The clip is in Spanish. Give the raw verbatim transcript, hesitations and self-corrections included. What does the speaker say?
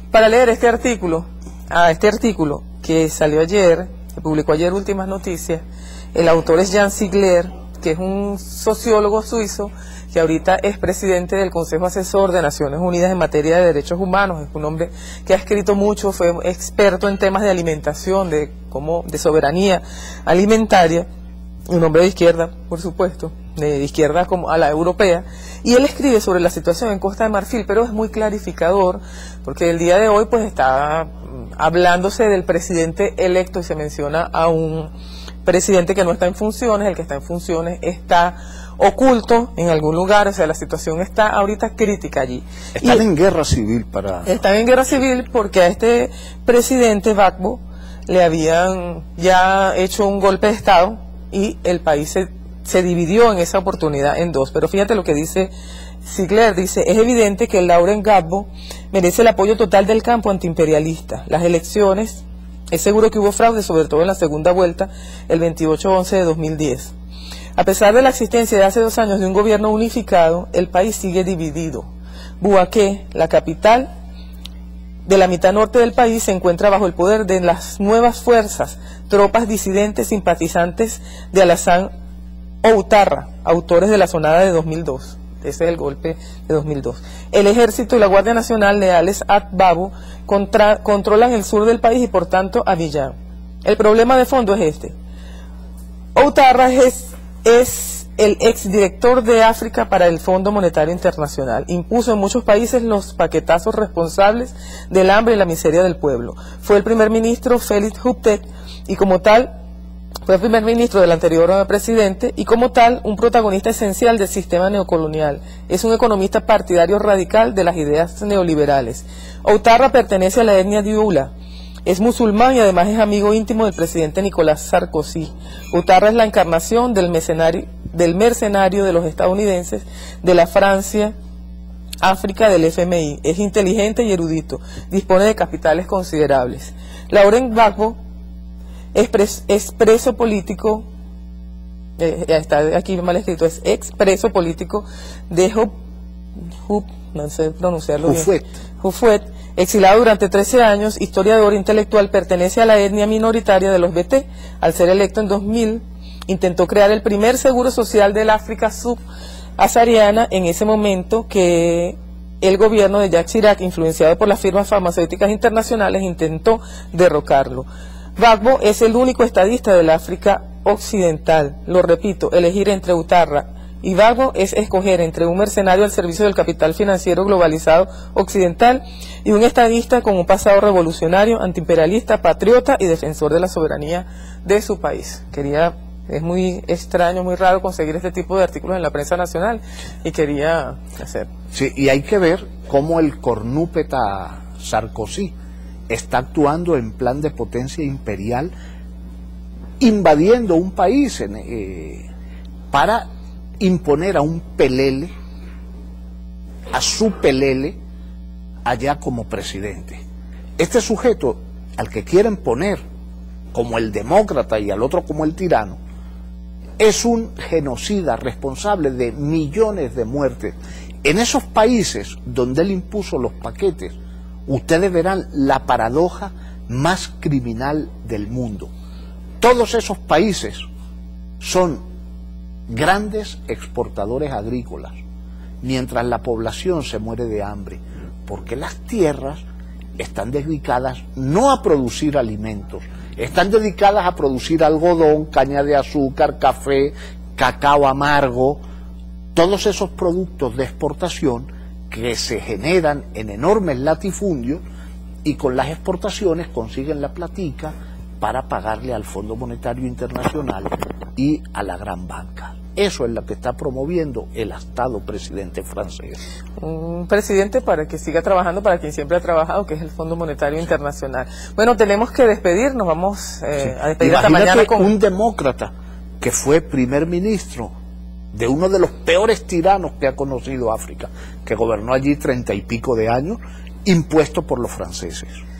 Para leer este artículo, a este artículo que salió ayer, que publicó ayer Últimas Noticias, el autor es Jan Ziegler, que es un sociólogo suizo que ahorita es presidente del Consejo Asesor de Naciones Unidas en materia de derechos humanos. Es un hombre que ha escrito mucho, fue experto en temas de alimentación, de cómo, de soberanía alimentaria, un hombre de izquierda, por supuesto, de izquierda como a la europea, y él escribe sobre la situación en Costa de Marfil, pero es muy clarificador, porque el día de hoy pues está hablándose del presidente electo y se menciona a un presidente que no está en funciones. El que está en funciones está oculto en algún lugar, o sea, la situación está ahorita crítica allí. Están y en guerra civil para... Están en guerra civil porque a este presidente Gbagbo le habían ya hecho un golpe de Estado y el país se, se dividió en esa oportunidad en dos. Pero fíjate lo que dice Ziegler, dice: es evidente que Laurent Gbagbo merece el apoyo total del campo antiimperialista. Las elecciones, es seguro que hubo fraude, sobre todo en la segunda vuelta, el veintiocho once de dos mil diez. A pesar de la existencia de hace dos años de un gobierno unificado, el país sigue dividido. Bouaké, la capital de la mitad norte del país, se encuentra bajo el poder de las nuevas fuerzas, tropas disidentes simpatizantes de Alassane Ouattara, autores de la sonada de dos mil dos. Ese es el golpe de dos mil dos. El ejército y la Guardia Nacional, leales a Gbagbo, contra, controlan el sur del país y por tanto Abiyán. El problema de fondo es este. Ouattara es, es el exdirector de África para el Fondo Monetario Internacional. Impuso en muchos países los paquetazos responsables del hambre y la miseria del pueblo. Fue el primer ministro Félix Houphouët y como tal fue primer ministro del anterior presidente y como tal un protagonista esencial del sistema neocolonial. Es un economista partidario radical de las ideas neoliberales. Ouattara pertenece a la etnia dioula, es musulmán y además es amigo íntimo del presidente Nicolás Sarkozy. Ouattara es la encarnación del mercenario, del mercenario de los estadounidenses, de la Francia, África, del F M I. Es inteligente y erudito, dispone de capitales considerables. Laurent Gbagbo es expreso político, eh, está aquí mal escrito, es expreso político de Houp, Houp, no sé pronunciarlo bien, Houphouët, exilado durante trece años, historiador intelectual, pertenece a la etnia minoritaria de los Beté. Al ser electo en dos mil, intentó crear el primer seguro social del África subsahariana en ese momento que el gobierno de Jacques Chirac, influenciado por las firmas farmacéuticas internacionales, intentó derrocarlo. Gbagbo es el único estadista del África occidental. Lo repito, elegir entre Ouattara y Gbagbo es escoger entre un mercenario al servicio del capital financiero globalizado occidental y un estadista con un pasado revolucionario, antiimperialista, patriota y defensor de la soberanía de su país. Quería, es muy extraño, muy raro conseguir este tipo de artículos en la prensa nacional y quería hacer. Sí, y hay que ver cómo el cornúpeta Sarkozy está actuando en plan de potencia imperial, invadiendo un país en, eh, para imponer a un pelele, a su pelele, allá como presidente. Este sujeto, al que quieren poner como el demócrata y al otro como el tirano, es un genocida responsable de millones de muertes. En esos países donde él impuso los paquetes, ustedes verán la paradoja más criminal del mundo. Todos esos países son grandes exportadores agrícolas, mientras la población se muere de hambre, porque las tierras están dedicadas no a producir alimentos, están dedicadas a producir algodón, caña de azúcar, café, cacao amargo, todos esos productos de exportación que se generan en enormes latifundios y con las exportaciones consiguen la platica para pagarle al Fondo Monetario Internacional y a la gran banca. Eso es lo que está promoviendo el astado presidente francés. Un presidente para que siga trabajando para quien siempre ha trabajado, que es el Fondo Monetario Internacional. Bueno, tenemos que despedirnos, vamos eh, sí. a despedir Imagínate hasta mañana con un demócrata que fue primer ministro de uno de los peores tiranos que ha conocido África, que gobernó allí treinta y pico de años, impuesto por los franceses.